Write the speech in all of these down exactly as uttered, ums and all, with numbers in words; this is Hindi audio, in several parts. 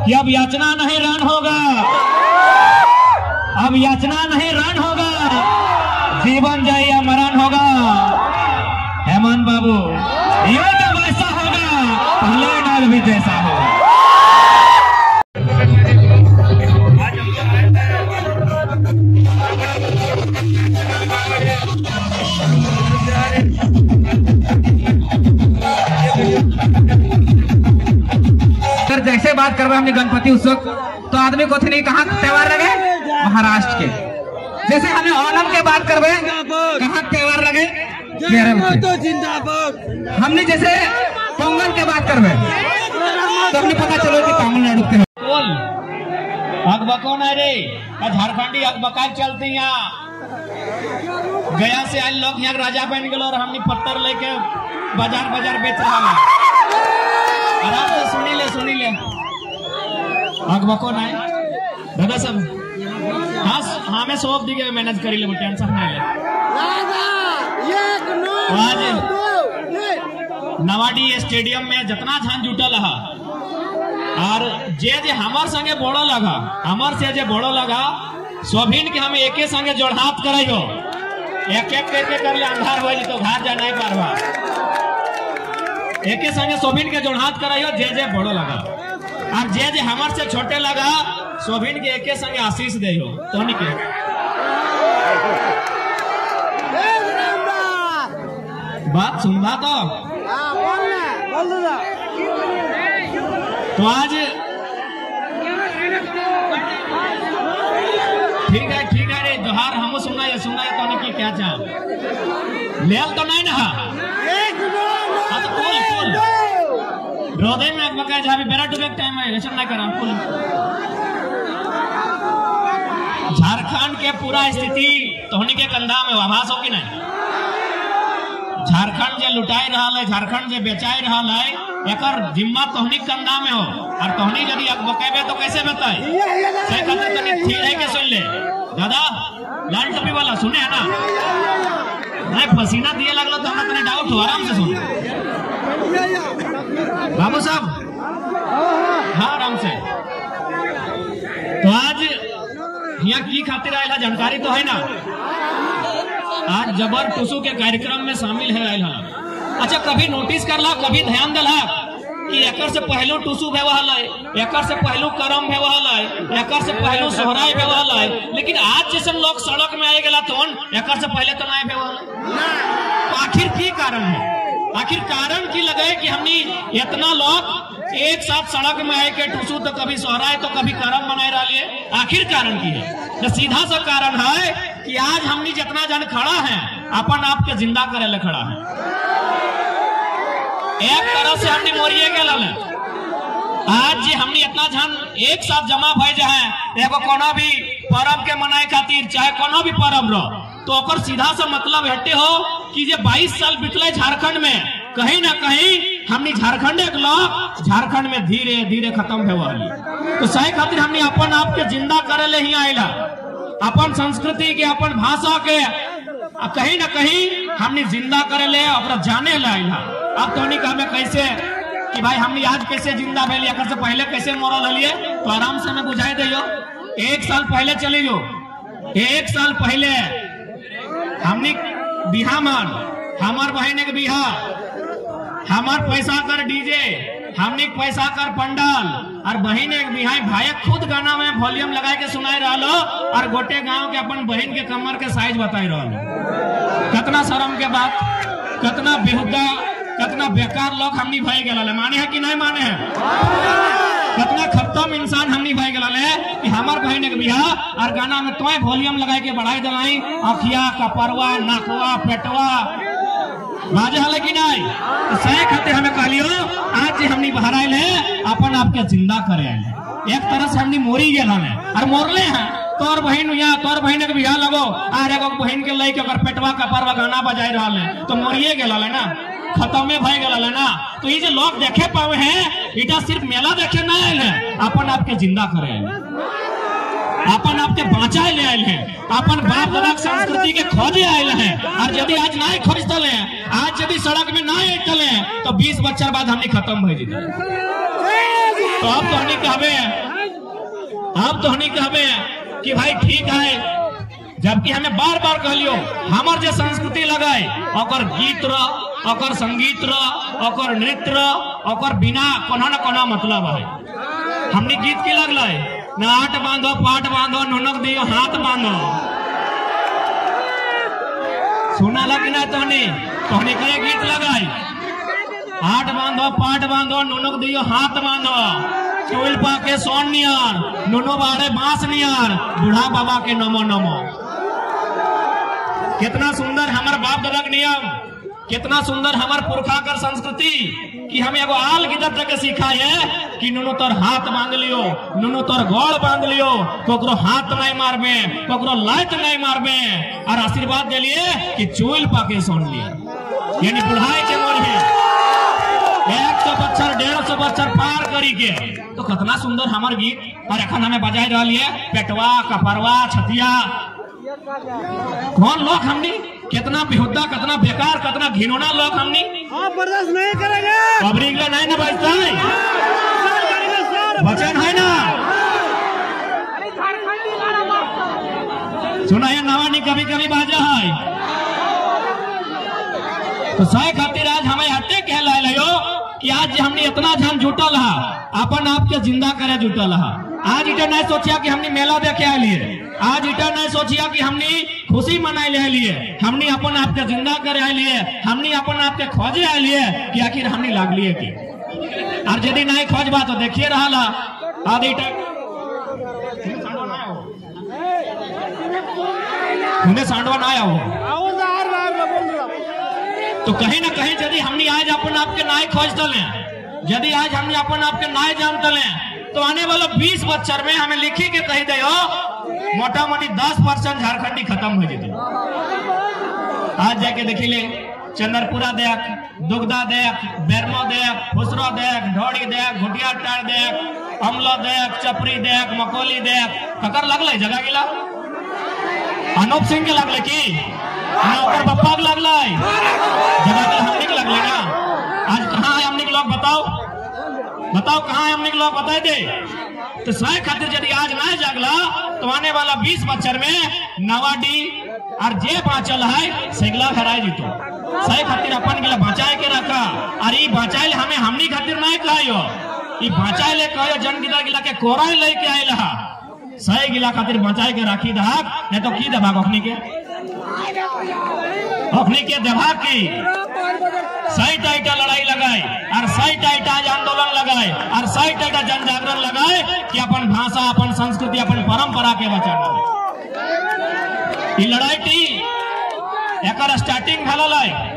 कि अब याचना नहीं रण होगा, अब याचना नहीं रण होगा, जीवन जाए या मरण होगा। हेमंत बाबू ये तो वैसा होगा, पहले नाल भी जैसा होगा। जैसे बात कर रहे हमने गणपति उत्सव, तो आदमी को नहीं कहाँ त्योहार लगे, महाराष्ट्र के। जैसे हमें ओणम के बात करवे, कहाँ त्योहार लगे, केरल के। हमने जैसे पोंगल के बात करवे, तो हमने पता चलो कि तमिलनाडु के। अकबको नहीं रे, झारखंडी अकबका चलती यहाँ। गया से आज लोग यहाँ राजा बन गए और हमने पत्थर लेके बाजार बाजार बेच रहा है। आराम से सुनी ले सुनी ले अकबको नहीं दादा सब। हाँ हाँ मैं सब दिखे मैनेज करी ले, टेंशन नहीं ले। आज नवाडी स्टेडियम में जितना झन जुटल है और जे जे हमार संगे बोड़ो लगा, हमार से जे बोड़ो लगा सोभिन के हम एके संगे जोड़हात करियो, एक एक करके कर ले अंधार हो तो घर जा नहीं पारवा। एके संगे सोभिन के जोड़हात कराइयो जे जे बड़ो लगा, और जे जे हमार से छोटे लगा सोभिन के एके संगे आशीष दे हो। तो के बात सुनवा तो तो आज ठीक है ठीक है रे जोहार हम सुना है सुना है तो की क्या चाह लेल तो नहीं ना रोदे में अकबका जहाँ भी बेरा डूबे टाइम है रेशन नहीं करा। झारखंड के पूरा स्थिति तोहनी के कंधा में आभास हो कि नहीं। झारखंड जे लुटाई रहा है, झारखंड जे बेचाई रहा है, एकर जिम्मा तोहनी कंधा में हो, और तोहनी यदि अकबकेबे तो कैसे बताए। सही खातिर तनी ठीक है के सुन ले दादा, लाल टोपी वाला सुने है ना, नहीं पसीना दिए लगलो तो हमरा तनी डाउट हो, आराम से सुन बाबू साहब। हाँ आराम से। तो आज यहाँ की खातिर आयल जानकारी तो है ना, आज जबर टुसु के कार्यक्रम में शामिल है आयल। अच्छा कभी नोटिस करला, कभी ध्यान दिला कि एकर से पहलू टुसु व्यवहार है, एकर से पहलू करम व्यवहार है, एकर से पहलू सोहराय व्यवहार है, लेकिन आज जैसे लोग सड़क में आए गला तो एकर से पहले तो नहीं व्यवहार। आखिर की कारण है, आखिर कारण की लगे कि हमने इतना लोग एक साथ सड़क में आए के टुसु तो कभी सोहराय तो कभी करम बनाए रहा लिए, आखिर कारण की है। तो सीधा सा कारण है कि आज हमने जितना जन खड़ा है अपन आप के जिंदा करे ले खड़ा है। एक तरह से हमने मोरिए के लाल आज जी हमने इतना जन एक साथ जमा भय जाए, एगो कोनो भी पर्व के मनाए खातिर चाहे कोनो भी पर्व रहो तो ओकर सीधा सा मतलब हटे हो कि जे बाईस साल बीतले झारखंड में कहीं ना कहीं हमने झारखंड एक लोग झारखंड में धीरे धीरे खत्म हो। तो सही खातिर हमने अपन आप के जिंदा करे ले ही आयला, अपन संस्कृति के अपन भाषा के कहीं ना कहीं हमने जिंदा करे ले और जाने ले आयला। अब तो नहीं कहा कैसे कि भाई हमने आज कैसे जिंदा भैली, अगर से पहले कैसे मरल हलिए, तो आराम से हमें बुझाई दियो। एक साल पहले चली जो, एक साल पहले हमने बिहा मान हमार बहन के बिहा, हमार पैसा कर डीजे, हमने पैसा कर पंडाल, और बहन एक बिहाई भाई खुद गाना में वॉल्यूम लगा के सुनाई रहा और गोटे गांव के अपन बहन के कमर के साइज बताई रहा। कितना शर्म के बात, कितना बेहुदा, कितना बेकार लोग हमनी भाई गला माने है कि नहीं माने है। कितना खत्म इंसान हमनी भाई गला कि हमार बहन के बिहार और गाना में तो वॉल्यूम लगा के बढ़ाई दिलाई, अखिया कपरवा नाकवा पेटवा बाजे हल कि नहीं। तो सही खातिर हमें कहलियो आज हमनी बाहर आये है अपन आपके जिंदा करे आये। एक तरह से हमनी मोरी गए और मोरले हैं। तोर बहन यहाँ तोर बहन के बिहार लगो आर एगो बहन के लई के अगर पेटवा कपरवा गाना बजाई रहा है तो मोरिए गए ना, खत्मे भय गल ना। तो ये जो लोग देखे पावे हैं इटा सिर्फ मेला देखे ना आये है, अपन आपके जिंदा करे अपन आपके बचाए ले आये हैं, अपन बाप दादा संस्कृति के खोजे आये हैं। और यदि आज ना खोज तले, आज यदि सड़क में ना चले तो बीस बच्चा बाद हमने खत्म भय जी। तो अब तो हनी कहबे अब तो हनी कहबे कि भाई ठीक है, जबकि हमें बार बार कहलियो हमार जो संस्कृति लगाए और गीत रो और संगीत रो और नृत्य रो और बिना कोना न कोना मतलब है। हमने गीत की लगल नाट बांधो पाट बांधो नुनक दियो हाथ बांधो, सुना लग ना तोहनी तोहनी करे गीत लगाई आठ बांधो पाट बांधो नुनक दियो हाथ बांधो, चोल पाके सोन नियार नुनो बाड़े बांस नियार बूढ़ा बाबा के नमो नमो। कितना सुंदर हमार बाप दादा के नियम, कितना सुंदर हमार पुरखा कर संस्कृति कि हमें एगो आल गिदत तक सिखाए है कि नुनो तोर हाथ बांध लियो, नुनो तोर गोड़ बांध लियो, कोकरो हाथ नहीं मारबे, कोकरो लात नहीं मारबे, और आशीर्वाद दे लिए कि चोल पाके सोन लिए, यानी बुढ़ाई के मोर है एक सौ बच्चर डेढ़ सौ बच्चर पार करी के। तो कितना सुंदर हमार गीत और अखन हमें बजाई रहा है पेटवा कपरवा छतिया। कौन लोग हमनी कितना बेहुदा कितना बेकार कितना घिनौना लोग हमनी बर्दाश्त नहीं करेंगे। पब्लिक का नहीं ना बचता है वचन है ना, सुना है नवानी कभी कभी बाजा है। तो सही खातिर आज हमें हटे कहला लियो कि आज हमने इतना झन जुटल है अपन आप के जिंदा करे जुटल है। आज इटा नहीं सोचिया कि हमने मेला देखे आ लिए, आज इटा नहीं सोचिया कि हमने खुशी मनाए ले लिए, हमने अपन आप के जिंदा करे आ लिए, हमने अपन आप के खोजे आ लिए कि आखिर हमने लाग लिए की। और यदि नहीं खोजबा तो देखिए रहा आदि इटा सांडवा ना आया हो तो कहीं ना कहीं यदि हमने आज अपन आप के नाय खोज तले, यदि आज हमने अपन आप के नाय जान तले, तो आने वाला बीस बच्चर में हमें लिखी के कही दे मोटा मोटी दस परसेंट झारखंडी खत्म हो जाते। आज जाके देखी ले चंदरपुरा देख, दुगदा देख, बेरमो देख, फुसरो देख, ढोड़ी देख, घुटिया टाड़ देख, अमलो देख, चपरी देख, मकोली देख, ककर लगल जगह गिला अनूप सिंह के लगल की ओकर पप्पा के लगल जगह के हमने के लगल ना। आज कहाँ है हमने के लोग बताओ बताओ कहाँ है हमने के लोग बताए दे। तो सही खातिर यदि आज ना जागला तो आने वाला बीस बच्चर में नवाडी और जे बाँचल है सेगला हराए जीतो। सही खातिर अपन के बचाए के रखा और ये बचाए हमें हमनी खातिर नहीं कहियो, ये बचाए ले कहियो जन गिला गिला के कोरा लेके आए लहा सही गिला खातिर बचाए के राखी दहाक नहीं तो की दबाग अखनी के अखनी के दबाग की सही टाइटा लड़ाई लगाए और सही टाइटा आज आंदोलन लगाए और सही टाइटा जन जागरण लगाए कि अपन भाषा अपन संस्कृति अपन परंपरा के बचाना। ये लड़ाई टी एक स्टार्टिंग भला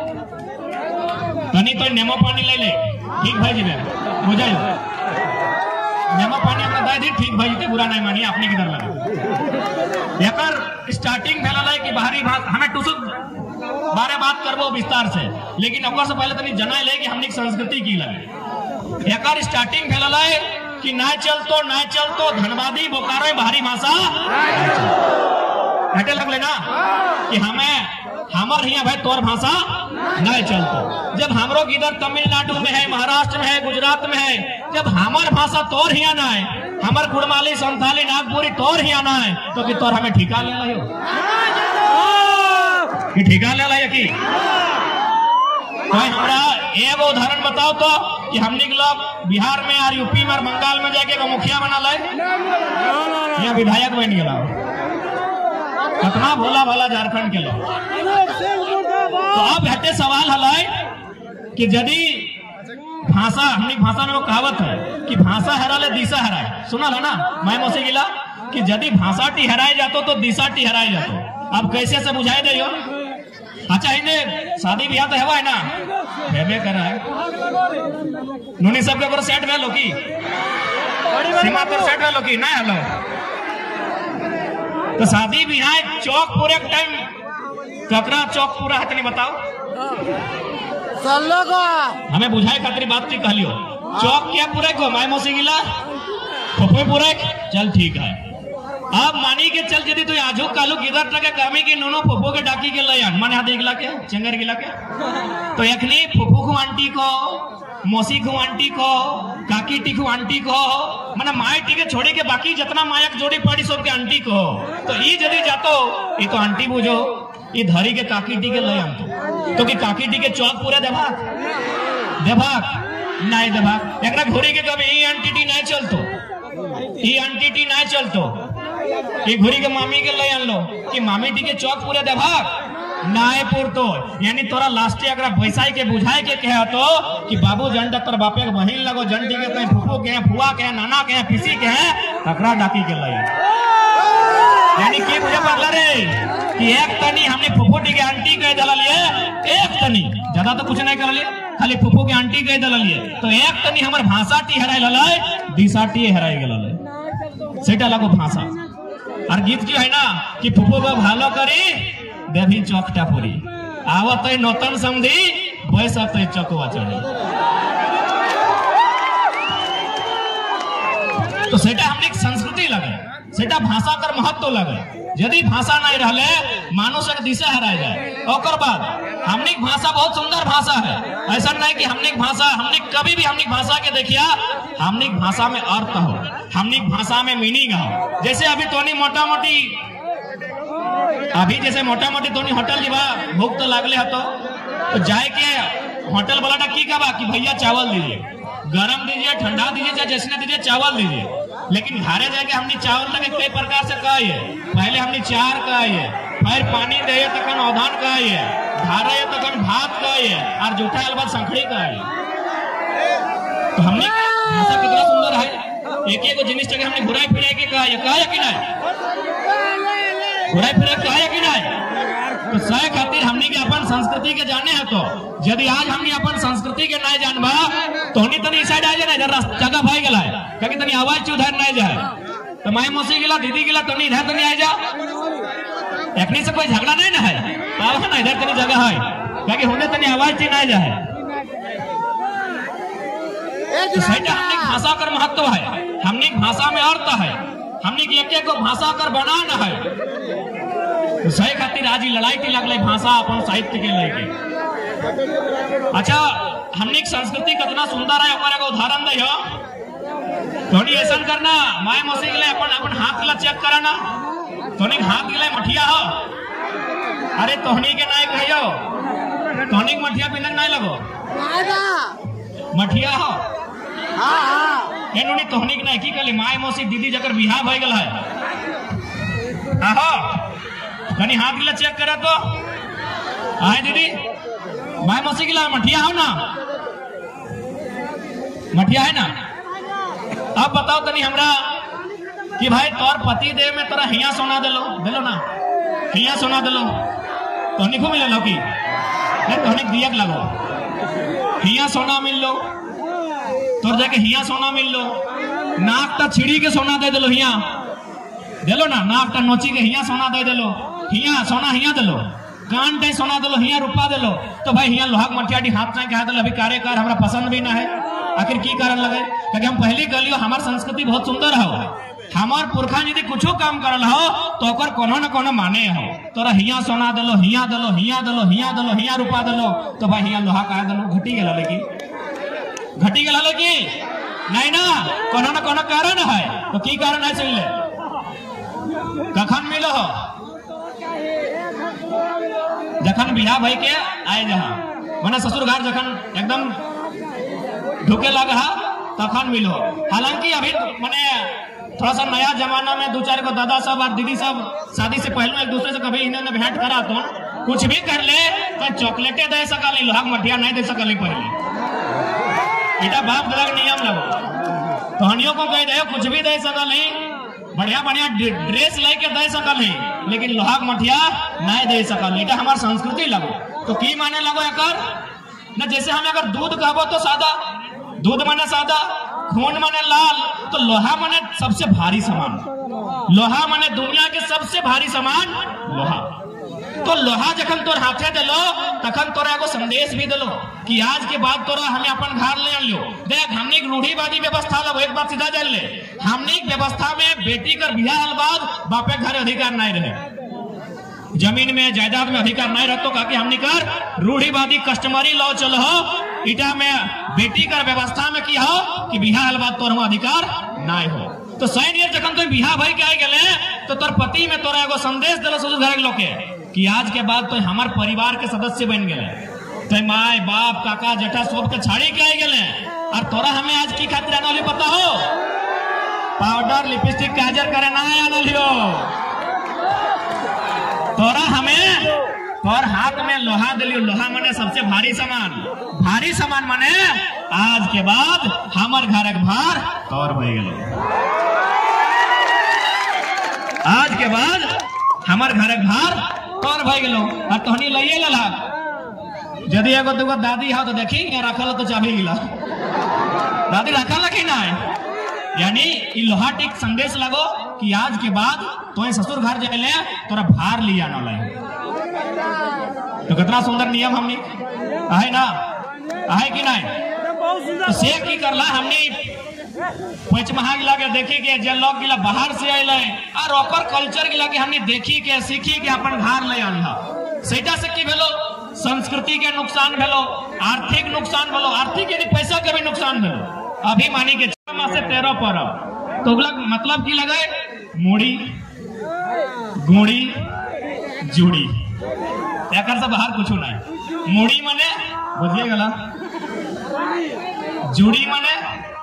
तनी तो नेमो पानी ले ले ठीक भाई जी बुझे नेमो पानी अपना दे दी ठीक भाई जी बुरा नहीं मानिए अपने किधर लगा एक स्टार्टिंग भला कि बाहरी बात हमें टुसुक बारे बात करबो विस्तार से, लेकिन ओकर से पहले तनी जनाए ले कि हमनी संस्कृति की लगे। एकर स्टार्टिंग भेलला है कि ना चलतो ना चलतो धनबादी बोकारो बाहरी भाषा हटे लगले ना कि हमें हमर हिया भाई तोर भाषा नहीं चलतो। जब हमरो इधर तमिलनाडु में है, महाराष्ट्र में है, गुजरात में है, जब हमार भाषा तोर हिया ना है, हमार कुड़माली संथाली नागपुरी तोर हिया ना है तो कि तोर हमें ठिका ले लियो कि ठिका ले लियो की कोई हमरा एगो उदाहरण बताओ तो कि हमने लोग बिहार में और यूपी में और बंगाल में जाके वो मुखिया बना ले या विधायक बन गया कितना भोला भला झारखंड के लोग। तो अब हटे सवाल हलाए कि यदि भाषा हमने भाषा में वो कहावत है कि भाषा हरा ले दिशा हराए, सुना है ना मैं मोसे गिला कि यदि भाषा टी हराए जातो तो दिशा टी हराए जातो। अब कैसे से बुझाई दे हो। अच्छा इन्हें शादी ब्याह तो है ना भेबे कर रहा है नोनी सब के सेट में लोकी सीमा पर सेट में लोकी ना हेलो तो शादी ब्याह चौक पूरे टाइम ककरा चौक पूरा है नहीं बताओ हमें बुझाए खातिर बात थी कहलियो चौक क्या पूरे को माय मौसी गिला फुफे पूरे चल ठीक है। अब मानी के चल यदि तू आजू कालू किधर तक कमी की नोनो फुफो के डाकी के लयान माने हाथ गिला के चंगर गिला के तो यखनी फुफू को आंटी को मौसी को आंटी को काकी टिकू आंटी को माने माई टिके छोड़ी के बाकी जितना मायक जोड़ी पड़ी सबके आंटी को तो ई यदि जातो ये तो आंटी बुझो ये धरी के काकी टिके ले हम तो तो कि काकी टिके चौक पूरे देभाक देभाक नहीं देभाक एकरा घोड़ी के कभी ई आंटी नहीं चलतो ई आंटी नहीं चलतो ये घोड़ी के मामी के ले आन लो कि मामी टिके चौक पूरे देभाक नाय पुरतो यानी तोरा लास्टे अगर भैसाई के बुझाए के कहे तो कि बाबू जन डॉक्टर बापे के बहिन लगो जन टी के कहीं फुफू के फुआ के नाना के पिसी के तकरा डाकी के लई यानी के बुझे पड़ला रे कि एक तनी हमने फुफू टी के आंटी कह दला लिए एक तनी ज्यादा तो कुछ नहीं कर लिए खाली फुफू के आंटी कह दला लिए तो एक तनी हमर भाषा टी हराई ललय दिसाटी हराई गेलय सेटा लगो भाषा और गीत की है ना कि फुफू को भालो करी देवी चौकटा पूरी आवत नौतन समझी बस चौकवा चढ़ी तो सेटा हमने संस्कृति लगे सेटा भाषा कर महत्व लगे यदि भाषा नहीं रहले मानुष एक दिशा हराए जाए और बाद हमने भाषा बहुत सुंदर भाषा है ऐसा नहीं कि हमने भाषा हमने कभी भी हमने भाषा के देखिया हमने भाषा में अर्थ हो हमने भाषा में मीनिंग हो जैसे अभी तोनी मोटा मोटी अभी जैसे मोटा मोटी दोनों होटल जीवा भूख तो लागले हतो तो जाए के होटल वाला की कहा कि भैया चावल दीजिए गरम दीजिए ठंडा दीजिए चाहे जैसे दीजिए चावल दीजिए लेकिन घरे जाके हमने चावल लगे कई प्रकार से कहा है पहले हमने चार कहा है फिर पानी दे तक औधान कहा है घरे तक भात कहा है और जूठा अलबत संखड़ी कहा है तो हमने भाषा कितना सुंदर है एक एक जिनिस जगह हमने घुराई फिराई के कहा है कहा है कि नहीं घुराई फिराई कहा है कि नहीं तो सह खातिर हमने के अपन संस्कृति के जाने है तो यदि आज हमने अपन संस्कृति के नहीं जानबा तो हमने तनी साइड आ जाए इधर जगह भाई गला है क्योंकि तनी आवाज उधर नहीं जाए तो माई मौसी गिला दीदी गिला तनी इधर तनी आ जा एकनी से कोई झगड़ा नहीं ना है तो ना इधर तनी जगह है क्योंकि हमने तनी आवाज थी नहीं जाए तो सही हमने भाषा कर महत्व है हमने भाषा में अर्थ है हमने एक एक को भाषा कर बनाना है तो सही खातिर आज लड़ाई की लगल भाषा अपन साहित्य के लेके अच्छा हमने संस्कृति कितना सुंदर है हमारे को उदाहरण दे थोड़ी ऐसा करना माए मौसी के लिए अपन अपन हाथ ला चेक कराना तोनी हाथ के लिए मठिया हो अरे तोहनी के नहीं कहियो तोहनी मठिया पीने नहीं लगो मठिया हो एनुनी तोहनी के नहीं की कली माए मौसी दीदी जकर बिहार भई गल है आहो कनी हाथ गिला चेक करा तो आए दीदी माए मौसी गिला मठिया हो ना मठिया है ना अब बताओ तनी हमरा कि भाई तोर पति देव में तोरा हिया सोना दिलो दिलो ना हिया सोना दिलो तोहनी को मिले लो की नहीं तोहनी दियक लगो हिया सोना मिल लो तोर जाके हिया सोना मिल लो नाक ता छिड़ी के सोना दे दिलो हिया दिलो ना नाक ता नोची के हिया सोना दे दिलो हिया सोना हिया दिलो कान टे सोना दिलो हिया रुपा दिलो तो भाई हिया लोहाक मठियाटी हाथ नहीं कहा दिलो अभी कार्यकार हमरा पसंद भी ना है आखिर की कारण लगे क्योंकि हम पहले कहलियो हमार संस्कृति बहुत सुंदर हो हमार पुरखा यदि कुछ काम करल हो तो ओकर कोनो न कोनो माने हो तोरा हिया सोना दिलो हिया दिलो हिया दिलो हिया दिलो हिया रुपा दिलो तो भाई हिया लोहा कहा दिलो घटी गेला लेकी घटी गेला लेकी नहीं ना कोनो न कोनो कारण है तो की कारण है सुन ले कखन मिलो हो जखन बिहा भाई के आए जहां मने ससुर घर जखन एकदम ढुके लगा तखन मिलो हालांकि अभी मने थोड़ा सा नया जमाना में दो चार को दादा सब और दीदी सब शादी से पहले एक दूसरे से कभी इन्होंने भेंट करा तो कुछ भी कर ले तो चॉकलेटे दे सकल लोहाक मठिया नहीं दे सकल पहले इटा बाप दादा नियम लगो तो हनियों को कह दे कुछ भी दे सकल बढ़िया बढ़िया ड्रेस लेके दे सकल लेकिन लोहाक मठिया नहीं दे सकल इटा हमार संस्कृति लगो तो की माने लगो एकर न जैसे हम अगर दूध कहबो तो सादा दूध माने सादा खून माने लाल तो लोहा माने सबसे भारी सामान लोहा माने दुनिया के सबसे भारी सामान लोहा तो लोहा जखन तोर हाथे दिलो तखन तोरा एगो संदेश भी दिलो कि आज के बाद तोरा हमें अपन घर ले आलियो देख हमने एक रूढ़िवादी व्यवस्था लो एक बात सीधा जान ले हमने एक व्यवस्था में बेटी कर बियाह हल बाद बापे घर अधिकार नहीं रहे जमीन में जायदाद में अधिकार नहीं रहतो का कि हमने कर रूढ़िवादी कस्टमरी लॉ चलो इटा में बेटी कर व्यवस्था में की हो कि बिहार हल बात तोर अधिकार ना हो। तो सैन ये जखन तो बिहार भाई के आई गए तो तोर पति में तोरा एगो संदेश दिल ससुर घर के लोग के कि आज के बाद तो हमार परिवार के सदस्य बन गए, तो माय बाप काका जेठा सब के छाड़ी के आई गए। और तोरा हमें आज की खातिर आना पता हो, पाउडर लिपस्टिक काजर करे ना आना लियो। तोरा हमें तोर हाथ में लोहा दिलियो, लोहा माने सबसे भारी सामान, भारी सामान माने आज के बाद हमार घर एक भार तोर भई गेलो। आज के बाद हमार घर एक भार तोर भई गेलो। और तोहनी लइए लला यदि एगो दुगो दादी हो तो देखी रखल तो चाबी गिला, दादी रखल कि ना, यानी लोहा टिक संदेश लगो कि आज के बाद तो ससुर घर जाए तोरा भार लिया ना लाए। तो कितना सुंदर नियम हमने है ना, है कि नहीं। तो से की करला हमने पंचमहा गिला के देखी के जे लोग गिला बाहर से आइले और ओकर कल्चर गिला के हमने देखी के सीखी के अपन घर ले आनला। सेटा से की भेलो, संस्कृति के नुकसान भेलो, आर्थिक नुकसान भेलो, आर्थिक यानी पैसा के भी नुकसान भेलो। अभी मानी के छह से तेरह परब तो मतलब की लगे मुड़ी गुड़ी जुड़ी एक से बाहर कुछ नहीं। मुड़ी मने बुझिए गला, जुड़ी मने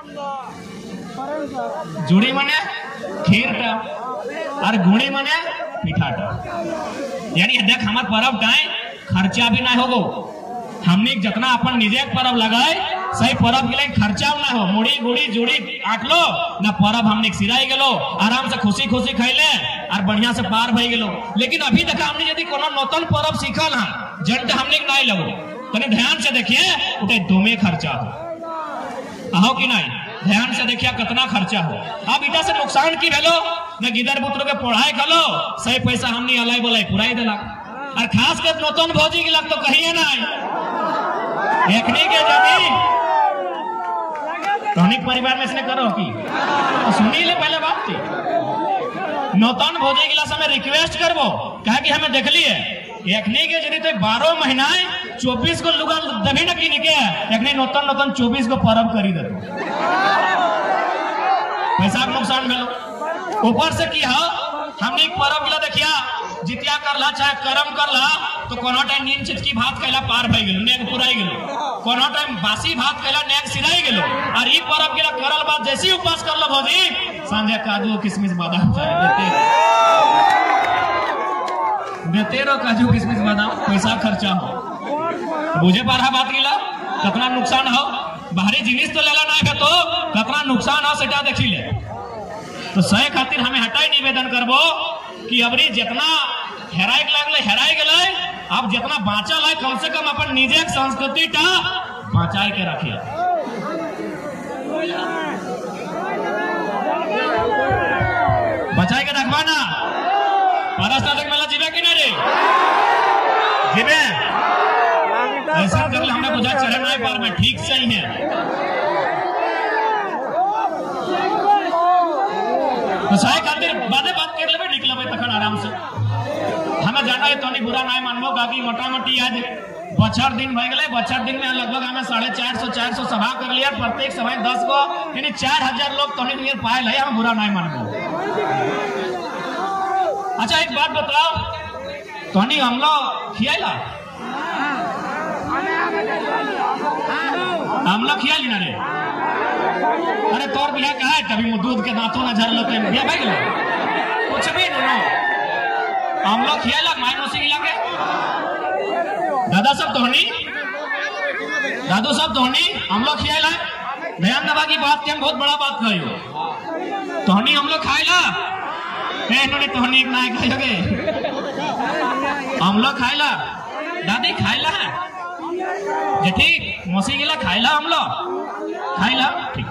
जुड़ी मने खीर टा और गुड़ी मने पिठा टा। यानी देख हमार परब टाइम खर्चा भी ना होगो, हमने जितना अपन निजे परब लगाए सही परब के लिए खर्चा ना हो। मुड़ी गुड़ी जुड़ी आट लो ना, परब हमने सिराई गेलो आराम से खुशी खुशी खैले और बढ़िया से पार भई गेलो। लेकिन अभी देखा हमने यदि कोनो नूतन परब सीखल हम जन हमने नहीं लगो तने ध्यान से देखिए उठे दोमे खर्चा हो आओ कि नहीं, ध्यान से देखिए कितना खर्चा हो। अब इटा से नुकसान की भेलो न गिदर पुत्र के पढ़ाई कलो सही पैसा हमने अलाई बोलाई पुराई दिला। और खास कर नूतन भौजी के लग तो कहिए ना देखने के जदी तोहनिक परिवार में इसने करो की तो सुनी ले पहले बात थी। नौतन भोजे गिला समय रिक्वेस्ट करबो कहे कि हमें देख लिए एकने के जदी तो बारह महीना चौबीस को लुगा दबी न की निके एकने नौतन नौतन चौबीस को परब करी दे पैसा नुकसान भेलो। ऊपर से की हो हमने परब गिला देखिया जितिया करला चाहे करम करला तो कोनो टाइम नीम चिटकी भात कैला पार भई गेलो, नेक पुराई गेलो, कोनो टाइम बासी भात कैला नेक सिराई गेलो। और ई परब गेला करल बात जैसी उपवास करला भौजी सांझे काजू किशमिश बादाम चाहे देते देते रो काजू किशमिश बादाम पैसा खर्चा हो। बुझे पारा बात गिला कितना नुकसान हो, बाहरी जिनिस तो लेला ना है तो कितना नुकसान हो सेटा देखी ले। तो सही खातिर हमें हटाई निवेदन करबो कि अबरी जितना हेराई लगले हेराई गए, अब जितना बाँचल है कम से कम अपन निजे संस्कृति टा बचाए के रखिए। बचाए के रखवा ना परस तक मेला जीवे कि नहीं रे जीवे ऐसा कर ले हमें बुझा चढ़े नहीं पार में ठीक सही है। तो सही खातिर बादे बात कर लेबे निकल लेबे तखन आराम से। हमें जाना है तोनी बुरा नहीं मानबो बाकी मोटा मोटी आज बछर दिन भई गेले, बछर दिन में लगभग हमें साढ़े चार सौ चार सौ सभा कर लिया, प्रत्येक सभा दस गो यानी चार हजार लोग तोनी नियर पाए है, हम बुरा नहीं मानबो। अच्छा एक बात बताओ तोनी हम लोग खियाला हम लोग खियाली ना रे, अरे तोर बिया का है कभी दूध के दांतों न झर लगे बिया भाई गेलो कुछ भी ना हम लोग खियाला माय मौसी गिला के दादा सब तोहनी दादू सब तोहनी हम लोग खियाला ध्यान दबा की बात के हम बहुत बड़ा बात कहियो तोहनी हम लोग खाइला ए नोनी तोहनी ना खाइयोगे हम लोग खाइला दादी खाइला जेठी मौसी गिला खाइला हम लोग खाइला ठीक।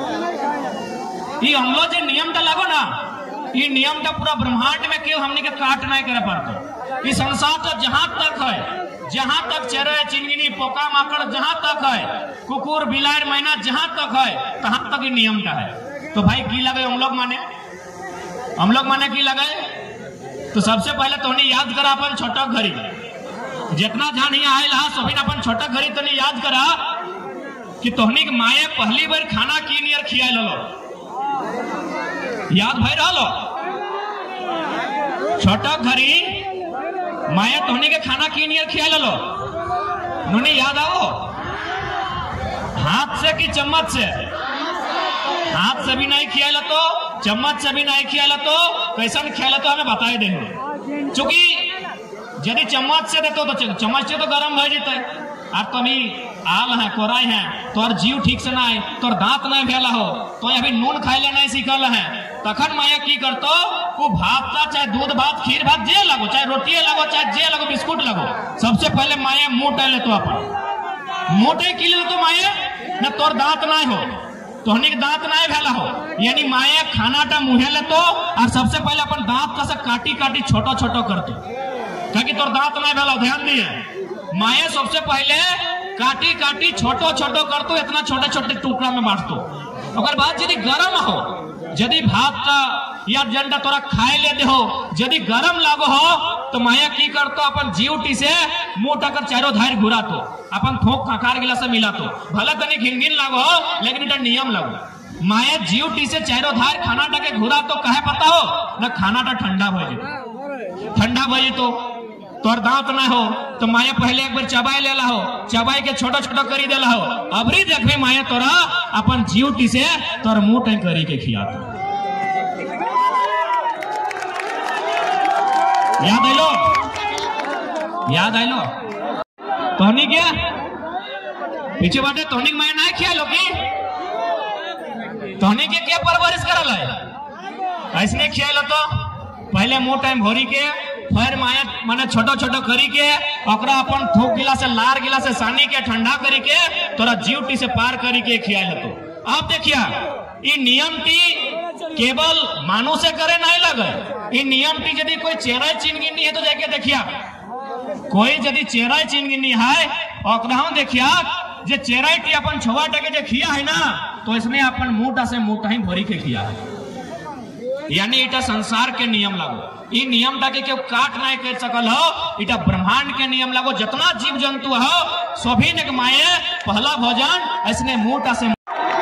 ये हम लोग जो नियम टा लागो ना ये नियम टा पूरा ब्रह्मांड में क्यों हमने के काट नहीं करे पड़तो। ये संसार तो जहां तक है जहां तक चेहरे चिंगनी पोका माकड़ जहां तक है कुकुर बिलाड़ मैना जहां तक है तहां तक ये नियम टा है। तो भाई की लगे हम लोग माने हम लोग माने की लगे तो सबसे पहले तो याद करा अपन छोटा घड़ी जितना जान यहाँ आयल हा सभी अपन छोटा घड़ी तो याद करा कि तोहनी के माए पहली बार खाना की नियर खिया लो, याद भाई रहो छोटा घरी माया तोहनी के खाना की नियर खिया लो, नुनी याद आओ हाथ से कि चम्मच से? हाथ से भी नहीं खिया तो, चम्मच से भी नहीं खिया तो, कैसा खिया तो हमें बताए दे। चूंकि यदि चम्मच से देते तो चम्मच से तो गरम हो जाते, और तुम्ही आल है कोराई है तोर जीव ठीक से ना तोर दांत नहीं भेला हो, तो अभी नून खाए नहीं सीखल है, तखन माया की करतो वो भात का चाहे दूध भात खीर भात जे लगो, चाहे रोटी लगो, चाहे जे लगो, बिस्कुट लगो, सबसे पहले माया मुंह टहले तो अपन मोटे की ले तो माया न तोर दांत नहीं हो, तोहनी के दांत नहीं भेला हो, यानी माया खाना टा मुहे ले तो और सबसे पहले अपन दांत का से काटी काटी छोटो छोटो कर दो, क्योंकि तोर दांत नहीं भेला। ध्यान दिए माया सबसे पहले काटी काटी छोटो छोटो कर तो, इतना छोटे छोटे टुकड़ा में बांट दो। अगर बात यदि गरम हो, यदि भात का या जंडा तोरा खाए लेते हो, यदि गरम लागो हो तो माया की करतो अपन जीवटी से मुंह टकर चारों धार घुरा तो, अपन थोक खकार गिला से मिला तो, भले तनी घिनघिन लागो हो लेकिन इटा नियम लागो। माया जीवटी से चारों धार खाना टके घुरा तो कहे पता हो न खाना टा ठंडा भजे, ठंडा भजे तो तोर दांत ना हो तो माया पहले एक बार चबाई लेला हो, चबाई के छोटा छोटा करी देला हो, अबरी देखबे माया तोरा अपन जीवटी से तोर मुंह टै करी के खिया तो। याद आइलो, याद आइलो तोहनी के पीछे बाटे तोहनी के माया नहीं खिया लो की, तोहनी के क्या परवरिश करल है? ऐसने खिया लो तो पहले मुंह टाइम भोरी के, फिर माया माने छोटो छोटो करी के, ओकरा अपन थोक गिला से लार गिला से सानी के ठंडा करी के तोरा जीवटी से पार करी के खिया लेतो। अब देखिया ये नियम टी केवल मानो से करे नहीं लगे, ये नियम टी यदि कोई चेहरा चिनगिनी है तो जाके देखिया, कोई यदि चेहरा चिनगिनी है ओकरा देखिया जे चेहरा टी अपन छुआ टके जे खिया है ना तो इसने अपन मुंह से मुंह ही भरी के खिया है, यानी इटा संसार के नियम लागो। ई नियम टाके केव काट नहीं कर सकल हो, इटा ब्रह्मांड के नियम लागो। जितना जीव जंतु हो सभी ने माये पहला भोजन ऐसने मुंह से।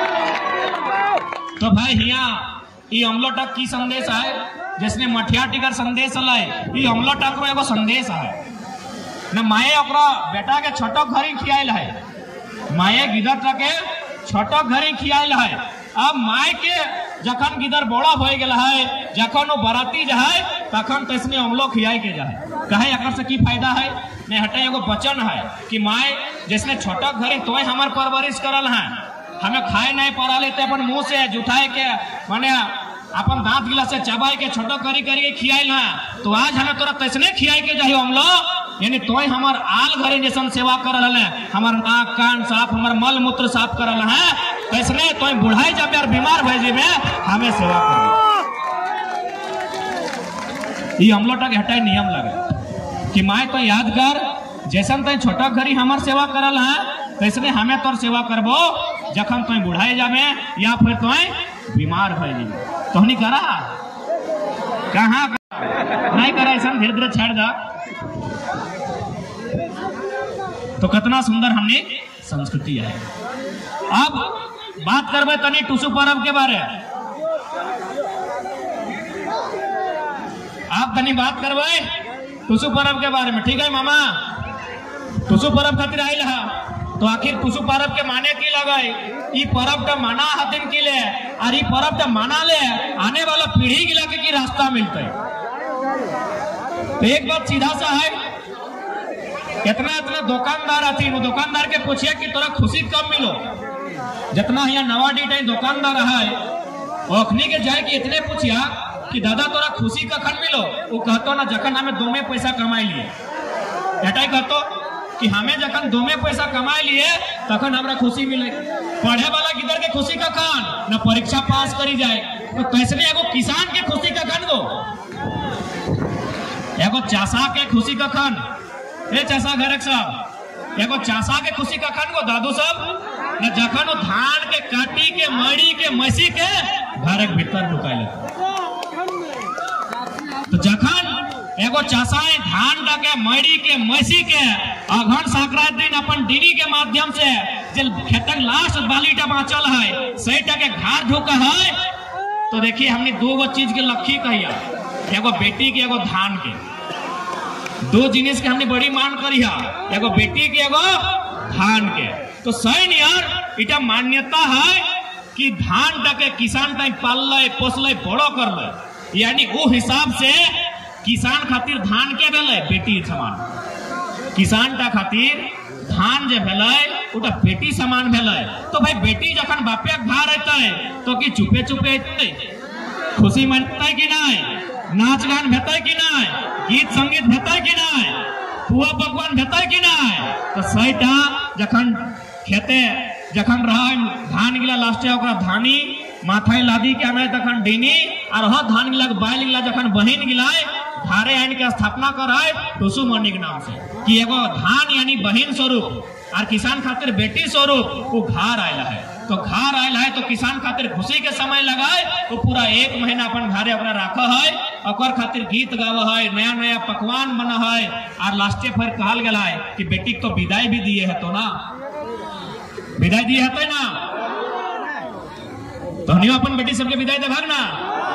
तो भाई हिया ई अमलोटक की संदेश है, जिसने मठिया टिकर संदेश लाए, ई अमलोटक रो एगो संदेश है न। माये ओकरा बेटा के छोटो घरी खियाइल है, माये गिदर के छोटो घरी खियाइल है। अब माय के जखन गिदर बड़ा हो गया है, जखन वो बराती जाए तखन तो इसने हमलो खियाई के जाए, कहे अकर से की फायदा है? नहीं हटे एगो वचन है कि माय जिसने छोटा घरे तो हमार परवरिश करल है, हमें खाए नहीं पड़ा लेते अपन मुंह से जुठाए के माने अपन दांत गिला से चबाई के छोटो करी करी के खियाइल है, तो आज हमें तोरा तैसने खियाई के जाहियो हमलो, यानी तोय हमार आल घरे जैसन सेवा करल है, हमार नाक कान साफ, हमार मल मूत्र साफ करल है, तैसने तोय बुढ़ाई जब यार बीमार भय जेबे हमें सेवा कर। ये हमलो तक हटाई नियम लगे कि माय तो याद कर जैसन तय छोटा घरी हमार सेवा करल है, तैसने हमें तोर सेवा करबो जखन तोय बुढ़ाई जाबे या फिर तोय बीमार भय जेबे। तोहनी करा कहाँ नहीं करा ऐसा धीरे धीरे छेड़ दा तो कितना सुंदर हमने संस्कृति है। अब बात करबे तनी टुसु पर्व के बारे, आप तनी बात करबे टुसु पर्व के बारे में, ठीक है मामा? टुसु पर्व खातिर आइल है तो आखिर टुसु पर्व के माने की लगाई, ई पर्व का माना हतिन के लिए और ई पर्व का माना ले आने वाला पीढ़ी के लगे की रास्ता मिलता है। तो एक बात सीधा सा है, इतना इतना दुकानदार आती वो दुकानदार के पूछिए कि तोरा खुशी कब मिलो, जितना यहाँ नवा डी दुकानदार है ओखनी के जाए कि इतने पूछिया कि दादा तोरा खुशी कखन मिलो, वो कहतो ना जखन हमें दो में पैसा कमाई लिए, एटाई कहतो कि हमें जखन दो में पैसा कमाई लिए तखन हमरा खुशी मिले। पढ़े वाला किधर के खुशी कखन न परीक्षा पास करी जाए, तो कैसे एगो किसान के खुशी कखन गो, एगो चासा के खुशी कखन, ए चासा घरक साहब एगो चासा के खुशी कखन गो दादू साहब न जखन वो धान के काटी के मड़ी के मसी के घर के भीतर लुकाइल। तो जखन एगो चासाए धान के मड़ी के मसी के अघन संक्रांति दिन अपन डीडी के माध्यम से जब खेतक लास्ट बालीटा बाँचल है सहीटा के घाट ढोका है तो देखिए हमने दो गो चीज के लक्ष्य कहिया, एगो बेटी के एगो धान के, दो जिनिस के हमने बड़ी मान करी है, एगो बेटी के एगो धान के। तो सही यार इटा मान्यता है कि धान टके किसान टाइम पाल ले पोस ले बड़ो कर ले, यानी वो हिसाब से किसान खातिर धान के भेले बेटी समान, किसान टा खातिर धान जे भेले उटा बेटी समान भेले। तो भाई बेटी जखन बापे घर रहते तो कि चुपे चुपे खुशी मनते कि नहीं, नाच गान भेते कि नहीं, गीत संगीत भेते कि नहीं, पुआ पकवान भेते कि नहीं। तो सहीटा जखन खेते जखन रहा धान गिला लास्टे ओकरा धानी माथा लादी के हमें तखन डीनी और ह धान गिला बाइल गिला जखन बहिन गिलाए घारे आइन के स्थापना कराए टुसु मनी के नाम से कि एगो धान यानी बहिन स्वरूप और किसान खातिर बेटी स्वरूप वो घर आयल है। तो घर आयल है तो किसान खातिर खुशी के समय लगाए वो पूरा एक महीना अपन घरे ओकरा रखा है, ओकर खातिर गीत गावा है, नया नया पकवान बना है और लास्टे फिर कहल गया है कि बेटी को विदाई भी दिए है तो ना विदाई दिए है ना, तो हम अपन बेटी सबके विदाई दे भाग ना